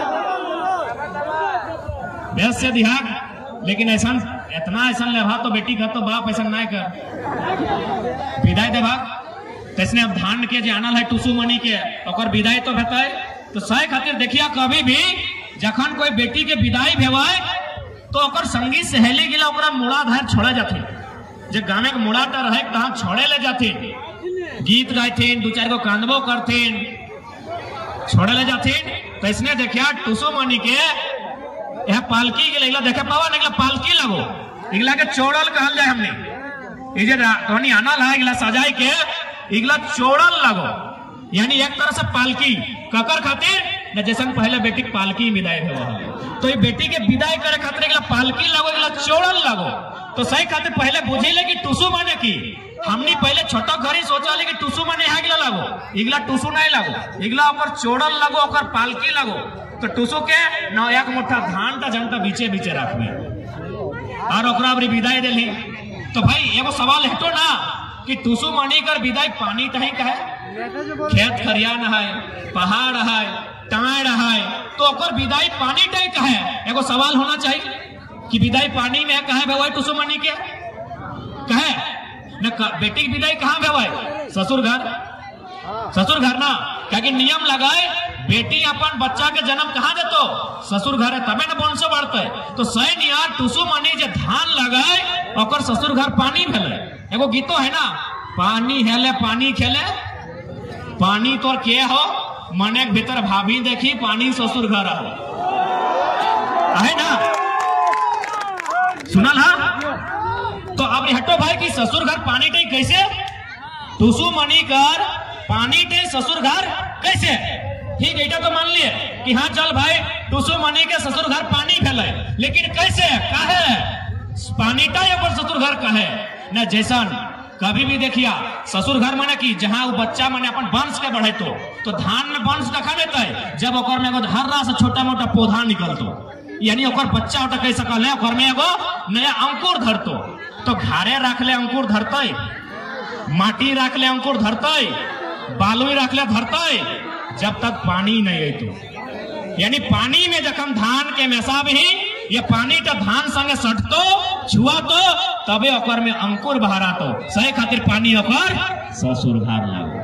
बेस से दिहाग। लेकिन ऐसा इतना ऐसा लेभा तो बेटी का तो बाप ऐसा नहीं कर विदाई दे भाग। तैसने अब धान के जे आनल है टुसु मनी के ओकर विदाई तो भेटाए। तो सही खातिर देखिया कभी भी जखन कोई बेटी के विदाई भेवाए तो ओकर संगी सहेली गिला ओकरा मुड़ा धर छोड़े जाते, जे गाने के मुड़ा टा रहे तहां छोड़े ले जाते, गीत गाइथिन दो चार गो कांदबो करथिन छोड़े ले जाथिन। तो इसने देखिया टुसु मनी के यह पालकी के लगला देखे पावा निकला पालकी लगो इगला के चोड़ल कहल जाए हमने ये जे तोनी आनल है इगला सजाई के इगला चोड़ल लगो, यानी एक तरह से पालकी ककर खातिर न जैसन पहले बेटी पालकी विदाई हुआ है तो ये बेटी के विदाई करे खातिर इगला पालकी लगो इगला चोड़ल लगो। तो सही खातिर पहले बुझे ले कि टुसु माने की हमने पहले छोटा घरी सोचा ले कि टुसु माने यहाँ गिला लगो, इगला टुसु नहीं लगो, इगला ओकर चोड़ल लगो ओकर पालकी लगो। तो टुसु के न एक मुठ्ठा धान टा जनता बीचे बीचे रखबे और ओकरा अबरी विदाई देली। तो भाई एगो सवाल हटो ना कि टुसु मनी कर विदाई पानी कहीं का है, खेत खरियान है, पहाड़ है, टाड़ है, तो ओकर विदाई पानी टाइप का है। एगो सवाल होना चाहिए कि विदाई पानी में कहे भेवाई टुसु मनी के कहे न बेटी की विदाई कहाँ भेवाई ससुर घर, ससुर घर ना क्या नियम लगाए बेटी अपन बच्चा के जन्म कहाँ देतो ससुर घर है तबे न वंश बढ़ते। तो सही नियार टुसु मनी जे धान लगाए ओकर ससुर घर पानी भेले। एगो गीतो है ना पानी हेले पानी खेले पानी तोर के हो मने के भीतर भाभी देखी पानी ससुर घर हो है ना सुनल हा। तो अब हटो भाई कि ससुर घर पानी टे कैसे टुसु मनी कर पानी टे ससुर घर कैसे, ठीक है तो मान लिए कि हाँ चल भाई टुसु मनी के ससुर घर पानी फैले, लेकिन कैसे काहे पानी टा या पर ससुर घर काहे न जैसन कभी भी देखिया ससुर घर माने कि जहाँ वो बच्चा माने अपन वंश के बढ़े तो, तो धान में वंश देखा देता है जब ओकर में एगो हर्रा से छोटा मोटा पौधा निकलतो यानी ओकर बच्चा उठा कह सकल है ओकर में एगो नया अंकुर धरतो। तो घारे रख ले अंकुर धरते, माटी रख ले अंकुर धरते, बालू रख ले धरते जब तक पानी नहीं है तो, यानी पानी में जखम धान के मैसा भी ये पानी तो धान संगे सटतो छुआ तो तबे ओकर में अंकुर बहरा तो सही खातिर पानी ओकर ससुर घर लागो।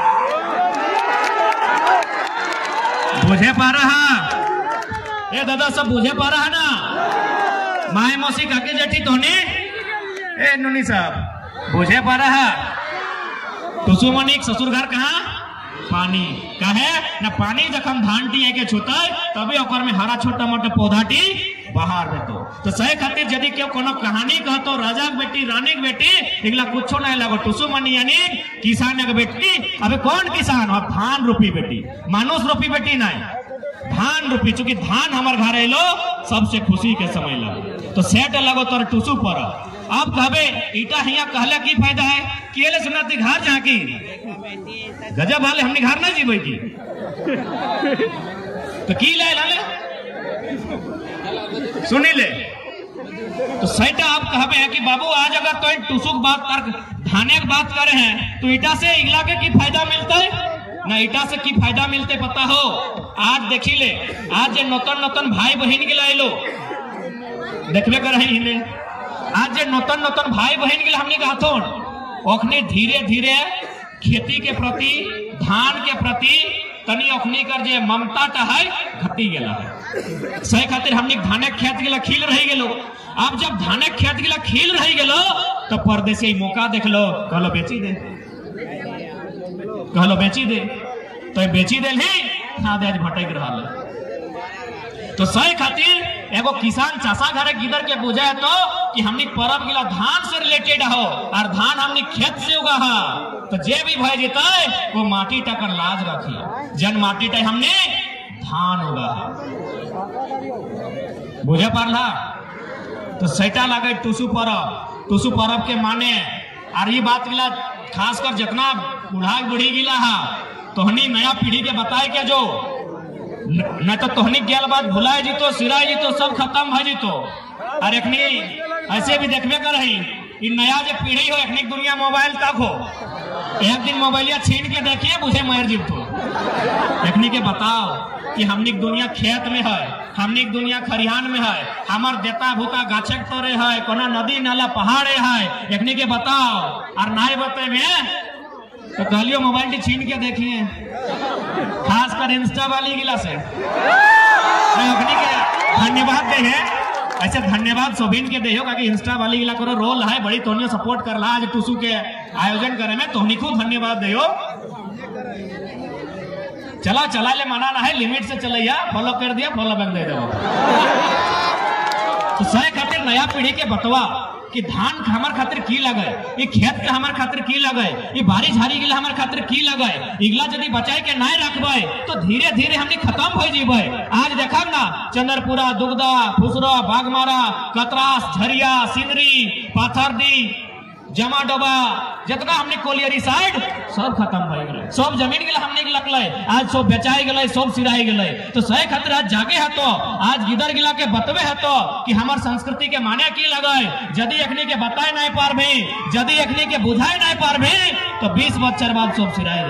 बुझे पा रहा ए दादा सब बुझे पा रहा ना माए मौसी काकी जेठी तोने ए नुनी साहब बुझे पा रहा टुसु मनी ससुर घर कहाँ पानी कहे न पानी जखम धान टी के छूता तभी ओकर में हरा छोटा मोटा पौधा टी बाहर देतो। तो सही खातिर यदि क्यों कोनो कहानी कहतो राजा के बेटी रानी के बेटी इगला कुछो नहीं लगो टुसु मनी यानी किसान के बेटी। अबे कौन किसान और धान रूपी बेटी मानुष रूपी बेटी नहीं धान रूपी, चूंकि धान हमार घर एलो सबसे खुशी के समय लगे तो सेट लगो तोर टुसु पर। अब कहबे ईटा हिया कहले की फायदा है कि एले सुनती घर जाकी गजब वाले हमने घर ना जीवे की तो की ले लाले सुनी ले तो सही आप कहबे है कि बाबू आज अगर तो टुसुक बात कर धाने की बात करे हैं तो ईटा से इगला के की फायदा मिलता है ना, ईटा से की फायदा मिलते पता हो। आज देखी ले आज जे नौतन नौतन भाई बहन के लाइलो देखबे कर रही आज जे नौतन नौतन भाई बहन के हमने कहा ओखने धीरे धीरे खेती के प्रति धान के प्रति तनी ओखनी कर जे ममता टा है घटी गेला है। सही खातिर हमने धाने खेत गेला खिल रही गेलो। अब जब धाने खेत गेला खिल रही गेलो तो परदेसी मौका देख लो कहलो बेची दे कहलो बेची दे तो बेची दे ही खाद आज भटक रहा है। तो सही खातिर एगो किसान चासा घरे गिदर के बुझे है तो कि हमनी परब गिला धान से रिलेटेड हो और धान हमनी खेत से उगा है तो जे भी भय जेता वो माटी टकर लाज रखी जन माटी टा हमने धान उगा बुझे पारला। तो सैटा लगे टुसु परब टुसु परब के माने और ये बात गिला खासकर जितना बूढ़ा बूढ़ी गिला है तोहनी नया पीढ़ी के बताए के जो न तो तोहनी गेल बात भुलाए जी तो सिराए जी तो सब खत्म है जी तो और एखनी ऐसे भी देखबे कर रही नया जो पीढ़ी हो एखनी दुनिया मोबाइल तक हो एक दिन मोबाइलिया छीन के देखिए बुझे मर जी तो एखनी के बताओ कि हमनी दुनिया खेत में है हमनी दुनिया खरिहान में है हमार देता भूता गाछे तोरे है कोना नदी नाला पहाड़े है एखनी के बताओ और नाई बतेबे तो कहलियो मोबाइल टी छीन के देखिए खास कर इंस्टा वाली गिला से धन्यवाद दे है ऐसे धन्यवाद सोबिन के दे हो कि इंस्टा वाली गिला करो रोल है बड़ी तोनियो सपोर्ट कर रहा आज टुसु के आयोजन करे में तोहनी को धन्यवाद दे हो। चला चला ले मना ना है लिमिट से चलैया फॉलो कर दिया फॉलो बैक दे दो। तो सही खातिर नया पीढ़ी के बतवा कि धान हमार खातिर की लगे ये खेत के हमार खातिर की लगे ये बारिश झाड़ी के हमार खातिर की लगे इगला यदि बचाए के नहीं रखबे तो धीरे धीरे हमने खत्म हो जीबे। आज देखब ना चंद्रपुरा दुगदा फुसरा बागमारा कतरास झरिया सिंदरी पाथरदी जमा डोबा जितना हमने कोलियरी साइड सब खत्म हो गए सब जमीन के हमने लकल आज सब बेचाई गए सब सिराई गए। तो सही खातिर आज जागे है तो आज गिदर गिला के बतवे है तो कि हमार संस्कृति के माने की लगे यदि एखनी के बताए नहीं पार भी यदि एखनी के बुझाए नहीं पार भी तो बीस बच्चर बाद सब सिराई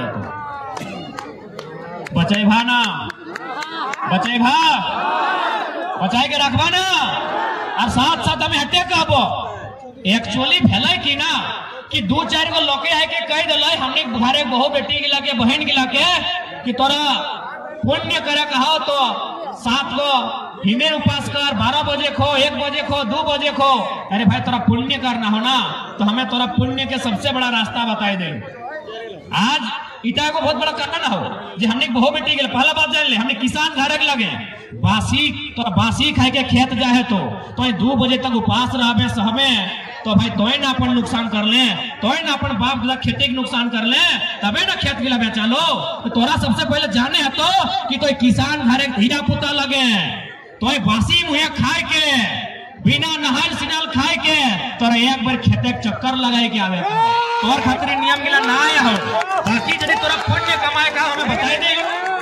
जाते बचाई भा ना बचाई भा बचाई के रखबा ना और साथ साथ हमें हटे कहबो एक्चुअली भेलै कि ना कि दो चार गो लोके है के कह दिल हमने घरे बहु बेटी गिला के बहन गिला के कि तोरा पुण्य करे कहो तो सात गो हिंदे उपास कर बारह बजे खो एक बजे खो दो बजे खो। अरे भाई तोरा पुण्य करना हो ना तो हमें तोरा पुण्य के सबसे बड़ा रास्ता बताए दे। आज इटा को बहुत बड़ा करना ना हो जो हमने बहु बेटी गिला पहला बात जान ले हमने किसान घरे के लगे बासी तो बासी खाए के खेत जाए तो तो दो बजे तक उपास रहे सहमे तो भाई तोय ना अपन नुकसान कर ले तोय ना अपन बाप गिला खेती के नुकसान कर ले तबे ना खेत गिला बेचा लो। तो तोरा सबसे पहले जाने है तो कि तोय किसान घरे हीरा पुता लगे तोय बासी मुहे खाए के बिना नहाल सिनाल खाए के तोरा एक बार खेते के चक्कर लगाए के आवे तोर खातिर नियम गिला ना आया हो बाकी यदि तोरा पुण्य कमाए का हमें बताई दे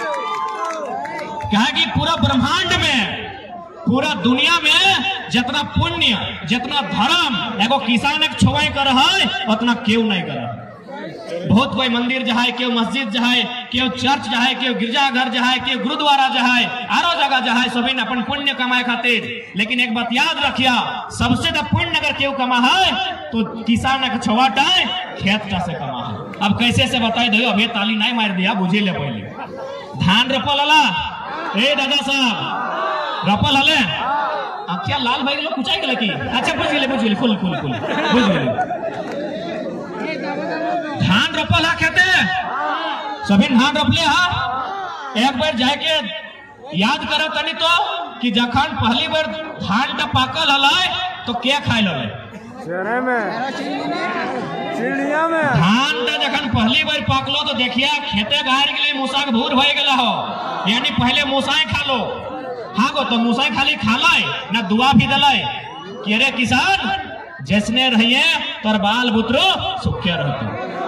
क्या कि पूरा ब्रह्मांड में पूरा दुनिया में जितना पुण्य जितना धर्म एगो किसान एक छोवाई कर है उतना क्यों नहीं कर। बहुत कोई मंदिर जहां क्यों मस्जिद जहां क्यों चर्च जहां क्यों गिरजाघर जहां क्यों गुरुद्वारा जहां आरो जगह जहां सभी ने अपन पुण्य कमाए खातिर। लेकिन एक बात याद रखिया सबसे ज्यादा पुण्य अगर क्यों कमा है तो किसान एक छोवाटा है खेत से कमा है। अब कैसे से बताई दो अभी ताली नहीं मार दिया बुझे ले पहले धान रोपल हला ए दादा साहब रोपल हले क्या लाल भाई लोग कुचाई गले की अच्छा बुझ गए बुझ गए फुल फुल फुल बुझ गए धान रोपल है खेते सभी धान रोपले हा एक बार जाके याद करे तनी तो कि जखन पहली बार धान टा पाकल हलाय तो क्या खाए लगे चिड़िया में धान टा जखन पहली बार पाकलो तो देखिया खेते गाड़ के लिए मूसा के भूर हो गया हो यानी पहले मूसाए खा लो हाँ गो तो मूसाए खाली खालाय ना दुआ भी दलाय कि अरे किसान जैसने रहिए तर बाल बुतरो सुखे रहते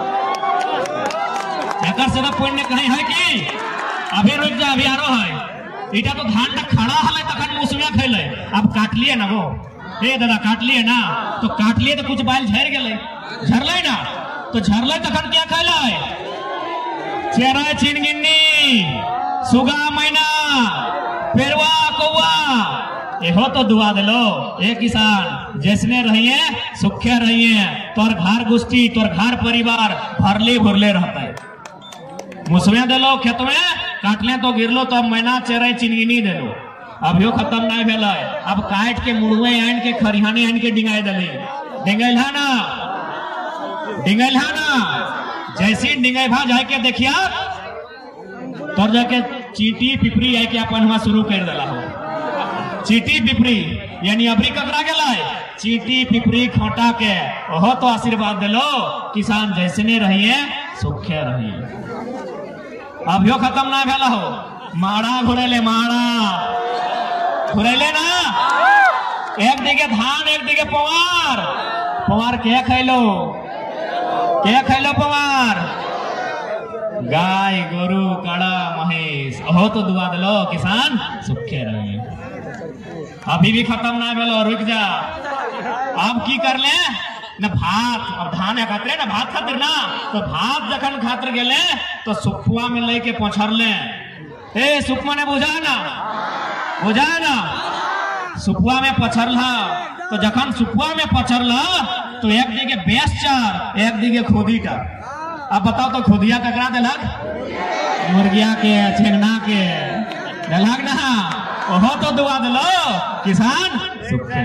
एकर से पुण्य कहीं है कि अभी रुक जा अभी आरो है इटा तो धान टा खड़ा हले तखन मुसुआ खैले अब काट लिए ना वो हे दादा काट लिए ना, तो काट लिए तो कुछ बाल झड़ गए, झरले ना, तो झरले तखन क्या खैला चेरा चिनगिन्नी सुगा मैना पेरवा कौआ एहो तो दुआ दिलो। ए किसान जैसने रहिए सुखे रहिए, तोर घर गुस्ती तोर घर परिवार भरले भरले रहता है। मुसवे दिलो खेत में काटले तो गिरलो तो अब मैना चेरा चिनगिनी दिलो, अभियो खत्म नहीं भेल, अब काट के मुड़ुए आन के खरिहाने आन के डिंगाई दिले, डिंगैला ना डिंगैला ना जैसी डिंगाई भा जाए के देखिया तोर जाके चीटी पिपरी है कि अपन वहां शुरू कर दिला हो। चीटी पिपरी यानी अभी ककरा गेला चीटी पिपरी खोटा के ओहो तो आशीर्वाद दिलो किसान जैसने रहिए सुखे रहिए। अभियो खत्म ना भेला हो, माड़ा घुरेले माड़ा घुरेले ना, एक दिगे धान एक दिगे पवार, पवार के खैलो के खैलो पवार गाय गोरु काड़ा महेश ओहो तो दुआ दिलो किसान सुखे रहिए। अभी भी खत्म ना भेलो, रुक जा, अब की कर ले न भात, अब धान है खातिर ना भात खातिर ना, तो भात जखन खातिर गेले तो सुखुआ में लेके पहुंचर ले, ए सुखमा ने बुझा ना बुझा ना सुखुआ में पछरला, तो जखन सुखुआ में पछरला तो एक दिगे बेस चार एक दिगे खोदी का। अब बताओ तो खोदिया ककरा दिलक, मुर्गिया के छेंगना के दिलक ना, ओहो तो दुआ दिलो किसान सुखे।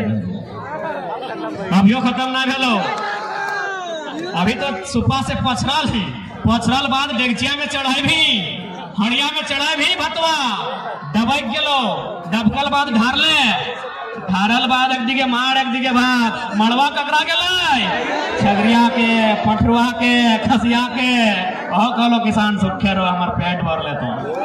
अभियो खत्म ना भेलो, अभी तो सुपा से पछरल ही, पछरल बाद डेगचिया में चढ़ाई भी, हड़िया में चढ़ाई भी भतवा दबक गेलो, दबकल बाद ढारले, ढारल बाद एक दिगे मार एक दिगे भात, मड़वा ककरा गेलै छगरिया के पठरुआ के खसिया के, ओहो कहलो किसान सुखे रो हमार पेट भर ले। तो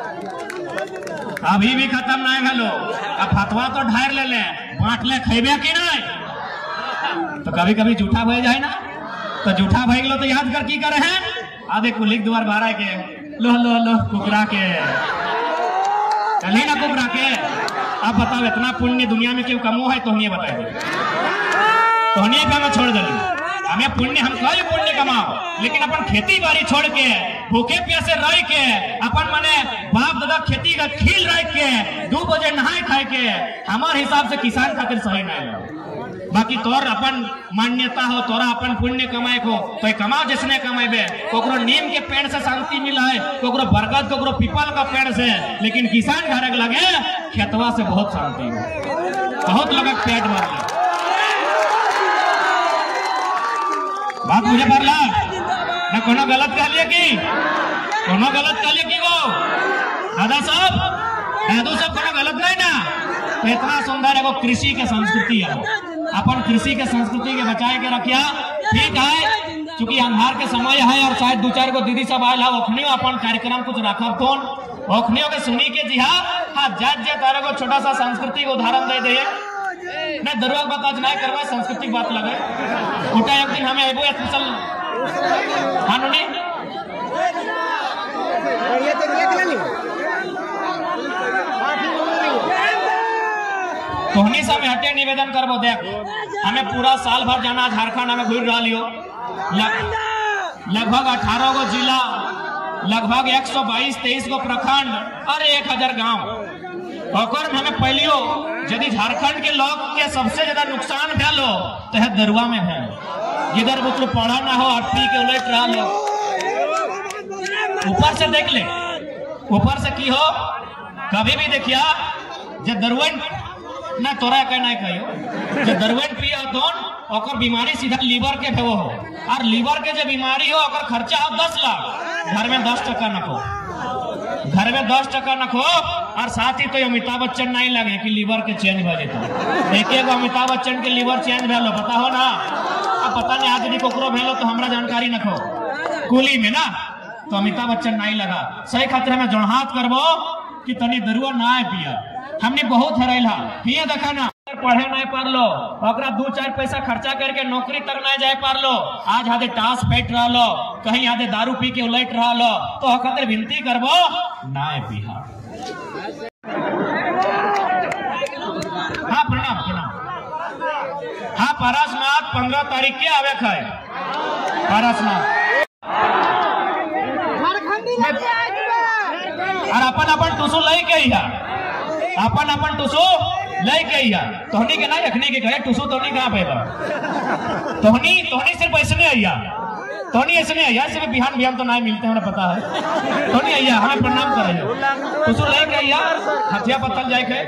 अभी भी खत्म नहीं भेलो, अब फतवा तो ढार ले ले बांट ले खेबे की नहीं, तो कभी कभी जूठा भय जाए ना, तो जूठा भय गेलो तो याद कर की करे हैं आधे कुलिक द्वार बारह के लो लो लो कुकरा के चले ना कुकरा के। अब बताओ इतना पुण्य दुनिया में क्यों कमो है, तो हमें बताए दे, तो हमें पे मैं छोड़ दिली, हमें पुण्य हम कई पुण्य कमाओ, लेकिन अपन खेती बाड़ी छोड़ के भूखे प्यासे रह के अपन मने बाप दादा खेती का खील रह के दो बजे नहाए खाए के हमारे हिसाब से किसान खातिर सही नहीं। बाकी तोर अपन मान्यता हो, तोरा अपन पुण्य कमाए को तो कमाओ जिसने कमाएबे, कोकरो नीम के पेड़ से शांति मिला है, कोकरो बरगद कोकरो पीपल का पेड़ से, लेकिन किसान घर लगे खेतवा से बहुत शांति हो, बहुत लगे पेट भर ले। बात मुझे पर ला ना कोनो गलत कह लिया कि कोनो गलत कह लिया कि वो दादा साहब दादू साहब कोनो गलत नहीं ना, तो इतना सुंदर है वो कृषि के संस्कृति है, अपन कृषि के संस्कृति के बचाए के रखिया। ठीक है, चूंकि अंधार के समय है और शायद दो चार को दीदी सब आयल है, ओखनियो अपन कार्यक्रम कुछ रखब तो ओखनियो के सुनी के जी हाँ हाँ जात जात तारे को छोटा सा सांस्कृतिक उदाहरण दे दे नहीं दरुआ बात आज नहीं करवा, सांस्कृतिक बात लगे उठा एक दिन हमें एगो स्पेशल हानुनी तोहनी से हटे निवेदन करबो, देख हमें पूरा साल भर जाना झारखंड हमें घूर रहा लियो, लगभग अठारह गो जिला, लगभग एक सौ बाईस तेईस गो प्रखंड और एक हजार गाँव, और हमें पहलियो यदि झारखंड के लोग के सबसे ज्यादा नुकसान भेलो तो है दरुआ में है, जिधर मतलब पढ़ा ना हो आठवीं के उलट रहा लो, ऊपर से देख ले, ऊपर से की हो कभी भी देखिया जब दरुवन ना तोरा कह नहीं कहियो, जब दरुवन पिया तो और बीमारी सीधा लीवर के हो, और लीवर के जो बीमारी हो और खर्चा हो दस लाख, घर में दस टका नखो, घर में दस टका नखो, और साथ ही तो अमिताभ बच्चन नहीं लगे कि लीवर के चेंज भजे, तो एक एक अमिताभ बच्चन के लीवर चेंज भेलो पता हो ना, अब पता नहीं आज कोकरो भेलो तो हमरा जानकारी नखो कुली में ना, तो अमिताभ बच्चन नहीं लगा, सही खातिर हमें जोड़हात करबो कि तनी दरुआ ना पिया, हमने बहुत हराइल पिया देखा ना, पढ़े नहीं पार लो, ओकरा दो चार पैसा खर्चा करके नौकरी तक नहीं जाए पार लो, आज हाथे टास फेट रहा लो, कहीं हाथे दारू पी के उलट रहा लो, तो खातिर विनती करबो ना पिया। हाँ प्रणाम प्रणाम पारसनाथ पंद्रह तारीख के आवे है पारसनाथ और अपन अपन टूसो ले के अपन अपन टूसो ले के तोहनी के ना अखनी के गए टूसो तोहनी कहाँ पे तोहनी तोहनी सिर्फ ऐसने आइया तोहनी ऐसने आइया सिर्फ बिहान बिहान तो ना मिलते हैं पता है तोहनी आइया हमें प्रणाम करे टूसो ले के आइया हथिया पत्थर जाए के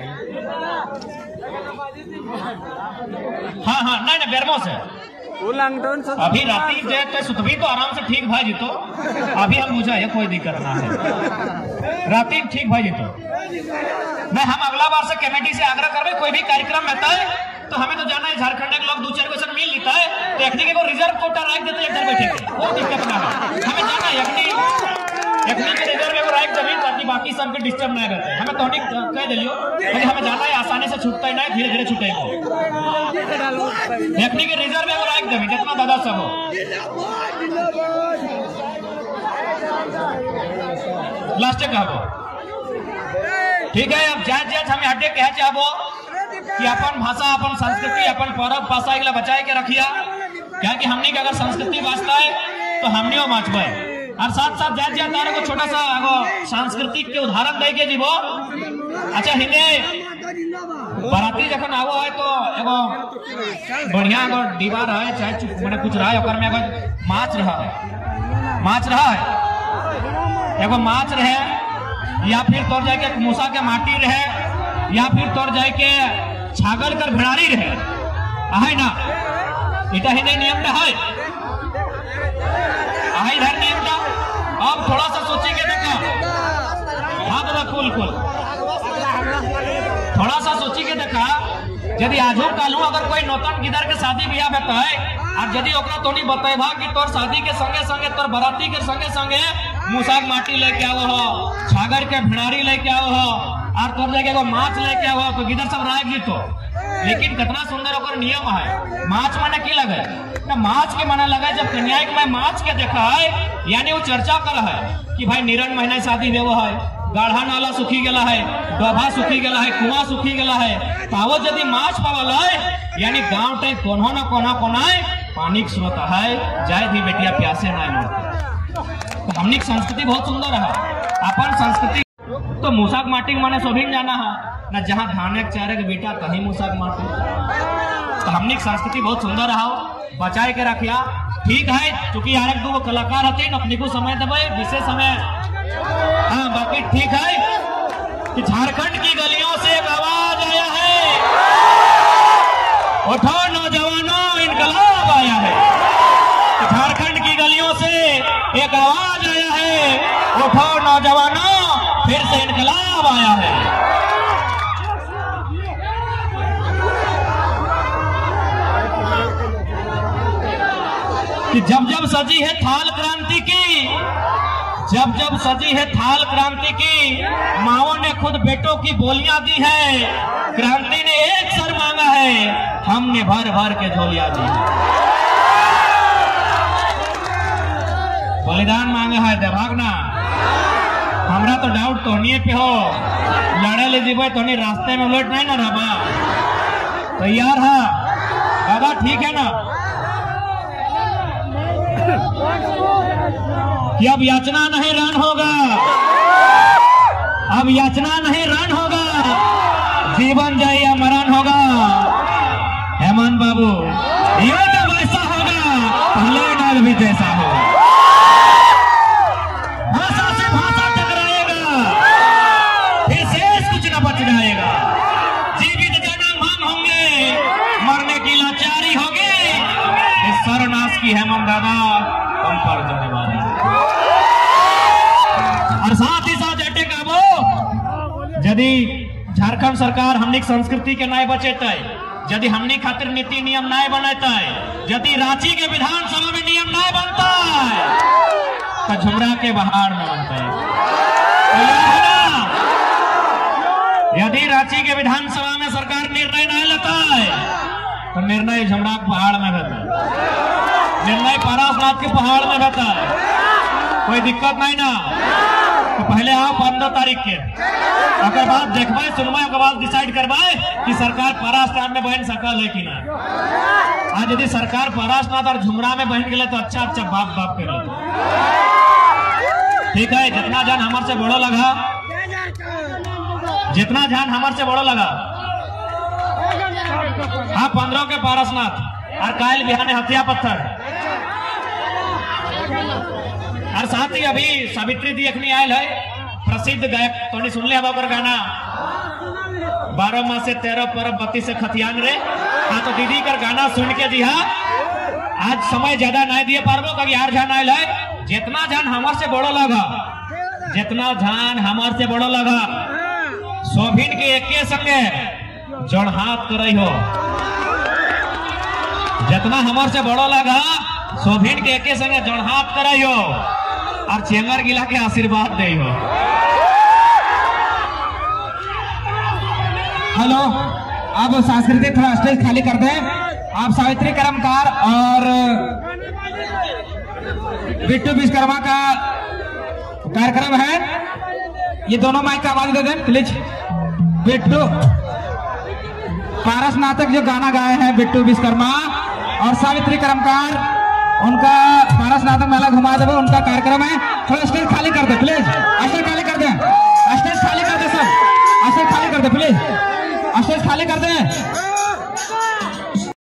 हाँ हाँ नहीं नहीं बेरमो से अभी राती जे सुतभी तो आराम से ठीक भाई जीतो अभी हम बुझा है कोई दिक्कत ना है राती ठीक भाई जीतो मैं हम अगला बार से कमेटी से आग्रह करबे कोई भी कार्यक्रम रहता है तो हमें तो जाना है झारखंड के लोग दो चार क्वेश्चन मिल लेता है तो अखनी के को रिजर्व कोटा रख देते हैं इधर बैठे के वो दिक्कत ना है हमें जाना है अखनी अखनी के रिजर्व में रख जमीन ताकि बाकी सबके डिस्टर्ब ना करते हमें तो कह दिलियो लेकिन हमें जाना है आसानी से छूटता ही ना धीरे धीरे छूटेगा अखनी के रिजर्व में रख जमीन जितना दादा सब हो लास्ट कहो ठीक है अब जात जात हमें हटे कह चाहबो कि अपन भाषा अपन संस्कृति अपन परब भाषा एक बचाए के रखिया क्या कि हमने के अगर संस्कृति वास्ता है तो हमने बाँचबे और साथ साथ जात जात तारे को छोटा सा एगो सांस्कृतिक के उदाहरण दे के जीवो अच्छा हिंदे बाराती जखन आवो है तो एगो बढ़िया एगो दीवार है चाहे मैंने कुछ रहा है ओकर में एगो माछ रहा है माछ रहा है एगो माछ रहे या फिर तोड़ जाए के मूसा के माटी रहे या फिर तोड़ जाए के छागल कर भिड़ारी रहे है ना इटा ही नहीं नियम है इधर नियम था अब थोड़ा सा सोचेंगे देखो हाँ दादा कुल कुल थोड़ा सा सोचेंगे देखा यदि आजू कालू अगर कोई नौतन गिदर के शादी ब्याह होता है और यदि ओकरा तोनी बतेबा कि तोर शादी के संगे संगे तोर बराती के संगे संगे मूसा के माटी लेके आओ हो छागर के भिड़ारी लेके आओ हो और तोर जगह माछ लेके आओ तो गिदर सब राग जीतो लेकिन कितना सुंदर ओकर नियम है माछ माने की लगे ना माछ के माने लगे जब कन्या के मैं माछ के देखा है यानी वो चर्चा कर है कि भाई निरन महीना शादी देव है गाढ़ा नाला सुखी गला है डोभा सुखी गला है कुआं सुखी गला है तावो यदि माछ पावल है यानी गांव टाइप कोनो न कोना कोनाए पानी के स्रोत है जाए भी बेटिया प्यासे ना मरते तो हमनी की संस्कृति बहुत सुंदर है अपन संस्कृति तो मूसाक माटी माने सोभिन जाना है ना जहाँ धाने चारे के बेटा कहीं मूसाक माटी तो हमनी की संस्कृति बहुत सुंदर रहा बचाए के रखिया ठीक है क्योंकि यार एक दो कलाकार होते अपनी को समय देवे विशेष समय हाँ बाकी ठीक है कि झारखंड की गलियों से एक आवाज आया है उठो नौजवानों इनकलाब आया है झारखंड की गलियों से एक आवाज आया है उठो नौजवानों फिर से इनकलाब आया है कि जब जब सजी है थाल क्रांति की जब जब सजी है थाल क्रांति की माओ ने खुद बेटों की बोलियां दी है क्रांति ने एक सर मांगा है हमने भर भर के झोलियां दी बलिदान मांगा है देभागना हमरा तो डाउट तोहनी पे हो लड़े ले जीवे तोहनी रास्ते में उलट नहीं ना रहा तैयार है दादा ठीक है ना कि अब याचना नहीं रण होगा अब याचना नहीं रण होगा जीवन जाए या मरण होगा हेमंत बाबू ये तो वैसा होगा पहले नाल भी जैसा होगा भाषा से भाषा टकराएगा फिर शेष कुछ न बच जाएगा जीवित जाना मांग होंगे मरने की लाचारी होगी इस सर्वनाश की हेमंत दादा हम पर जाने वाले और साथ ही साथ अटे काबो यदि झारखंड सरकार हमनी संस्कृति के न्याय बचेता है यदि हमनी खातिर नीति नियम न्याय बनता है यदि रांची के विधानसभा में नियम न्याय बनता है तो झुमरा के बहार में बनता है यदि रांची के विधानसभा में सरकार निर्णय नहीं लेता है तो निर्णय झुमरा के पहाड़ में रहता है निर्णय पारसनाथ के पहाड़ में रहता है कोई दिक्कत नहीं ना तो पहले आओ पंद्रह तारीख के, अगर बात देखबे सुनबे ओकर बाद डिसाइड करबे कि सरकार पारास्नाथ में बहन सकल है कि ना। आज यदि सरकार पारास्नाथ और झुमरा में बहन गए तो अच्छा अच्छा बाप बाप के लोग ठीक है। जितना जान हमारे से बड़ो लगा, जितना जान हमारे से बड़ो लगा, हाँ पंद्रह के पारसनाथ और कायल बिहाने हथिया पत्थर और साथ ही अभी सावित्री दी अखनी आयल है प्रसिद्ध गायक तो सुन ले हवा गाना बारह माह से तेरह परब बत्ती से खतियान रे। हाँ तो दीदी कर गाना सुन के जी हाँ आज समय ज्यादा नहीं दिए पारबो कभी यार जान आयल है। जितना जान हमार से बड़ो लगा, जितना जान हमार से बड़ो लगा सोभिन के एके संगे जड़ हाथ कर हो। जितना हमार से बड़ो लगा सोभिन के एके संगे जड़ हाथ कर हो और चेंगर गिला के आशीर्वाद दे हो। हेलो, अब सांस्कृतिक थोड़ा स्टेज खाली कर दें। आप सावित्री कर्मकार और बिट्टू विश्वकर्मा का कार्यक्रम है, ये दोनों माइक का आवाज दे दें प्लीज। बिट्टू पारसनाथक जो गाना गाए हैं बिट्टू विश्वकर्मा और सावित्री कर्मकार, उनका पारसनाथक मेला घुमा देवे, उनका कार्यक्रम है। थोड़ा स्टेज खाली कर दे प्लीज, स्टेज खाली कर दे, स्टेज खाली कर दे सब, स्टेज खाली कर दे प्लीज, स्टेज खाली कर दे।